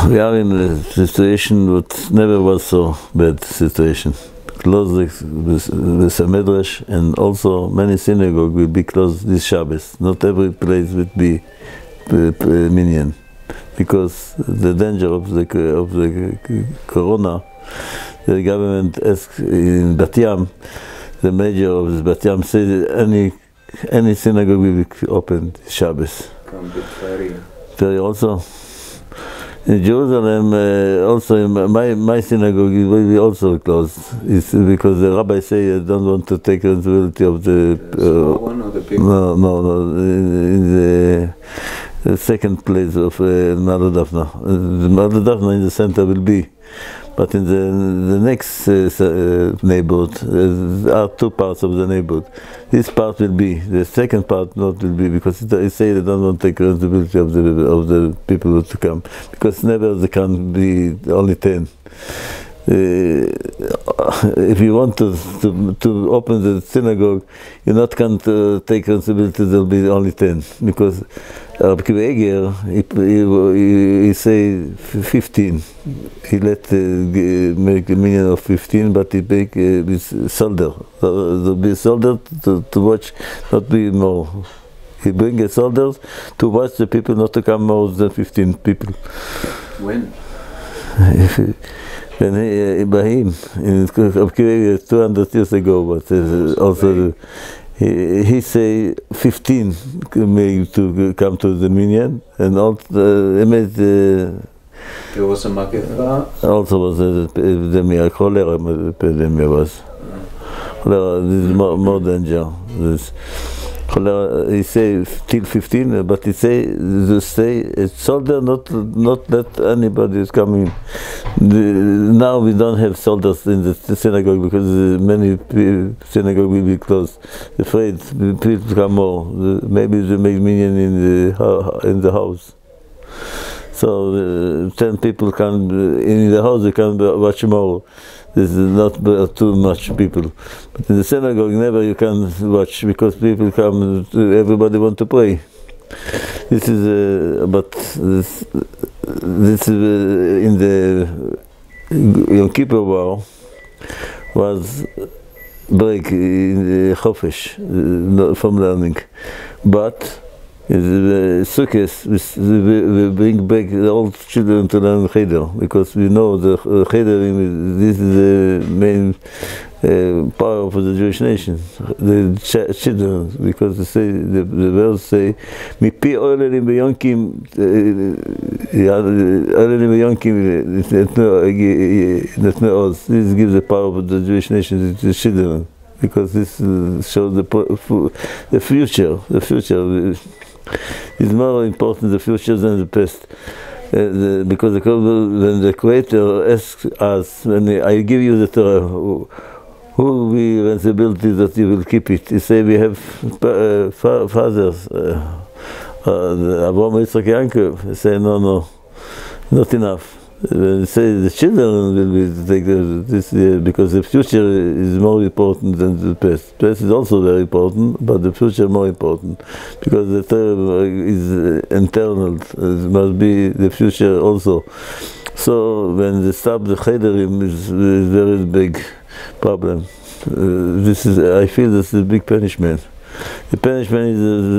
We are in a situation that never was so bad situation. Close the Medrash, and also many synagogues will be closed this Shabbos. Not every place will be minyan, because the danger of the corona. The government asked in Bat Yam, the mayor of Bat Yam said any synagogue will be open Shabbos. Very also. In Jerusalem, also in my synagogue will be also closed. It's because the rabbi say I don't want to take responsibility of the small one or the big one? No. In the second place of Ma'adat Dafna. The Ma'adat Dafna in the center will be, but in the next neighborhood there are two parts of the neighborhood. This part will be, the second part not will be, because they say they don't want to take responsibility of the people to come, because never they can be only 10. If you want to open the synagogue, you not can take responsibility. There will be only 10, because Rabbi Eger he say 15. He let make a minyan of 15, but he make with soldier. There will be soldier to watch, not be more. He bring a soldiers to watch the people, not to come more than 15 people. When? When Ibrahim, in 200 years ago, but also he say 15 to come to the minyan, and also made There was a Mageva. Also was a epidemic, cholera epidemic was. Cholera, this is more danger. This cholera, he say till 15, but he say to stay a soldier, not let anybody is coming. Now we don't have soldiers in the synagogue because many synagogues will be closed. Afraid people come more. Maybe they make minyan in the house. So 10 people can in the house. They can watch more. This is not too much people. But in the synagogue, never you can watch, because people come. Everybody want to pray. This is this is in the Yom Kippur War was break in the Chofesh from learning, but Sukkot, we bring back the old children to learn Cheder, because we know the Cheder, this is the main power of the Jewish nation, the children, because they say, the verse say, "Mipi oilelim beyonkim, oilelim beyonkim, netne oz." This gives the power of the Jewish nation to the children, because this shows the future. The future is more important, the future, than the past. Because when the Creator asks us, when I give you the Torah, who will be responsibility that you will keep it? He say we have fathers, Abraham, Yitzchak, Yaakov. He say no, not enough. When they say the children will be take this, because the future is more important than the past. The past is also very important, but the future is more important, because the Torah is internal. It must be the future also. So when they stop the Chederim, is very big problem. This is, I feel, this is a big punishment. The punishment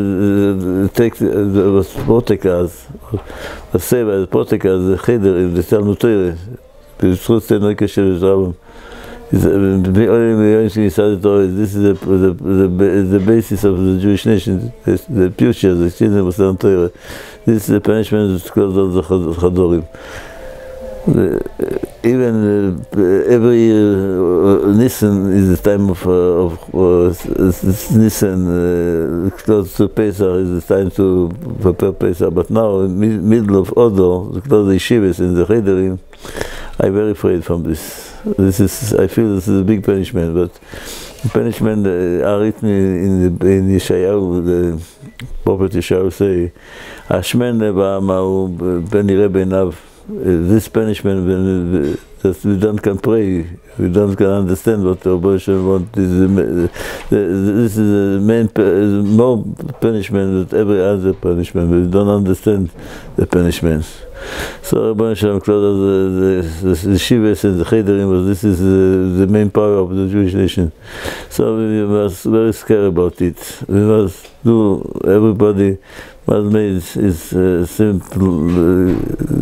is protect us. Say by the protect us the Cheder in the Talmud Torah. This is the basis of the Jewish nation. The future, the children of Talmud Torah. This is the punishment that called the Chadorim. Even every year, Nisan is the time of Nisan, close to Pesach is the time to prepare Pesach. But now, in middle of Odor, close the yeshivas in the Chederim, I'm very afraid from this. I feel this is a big punishment. But the punishment are written in Yeshayahu, the prophet Yeshayahu say, "Ashmen ba'amahu ben yireh beinav." This punishment, that we don't can pray, we don't can understand what the abortion want. This is the main, more punishment than every other punishment. We don't understand the punishments. So Rabban Shalom closed the shivas and the chederim. This is the main power of the Jewish nation. So we must very scared about it. We must do, everybody must make his simple,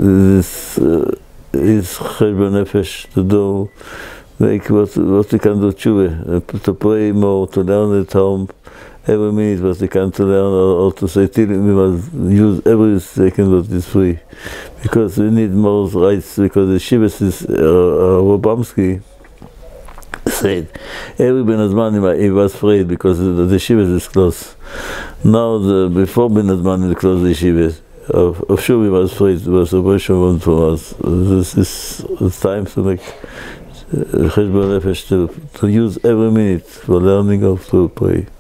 his cheshbon nefesh to do, make what we can do tshuva, to pray more, to learn at home, every minute what we can to learn, or to say till we must use every second what is free, because we need more rights, because the shivas is Robamsky said every Ben Azman he was afraid because the shivas is closed. Now before Ben Azman he closed the shivas. Of sure we was afraid, it was a worship for us. This is time to make cheshbon nefesh, to use every minute for learning how to pray.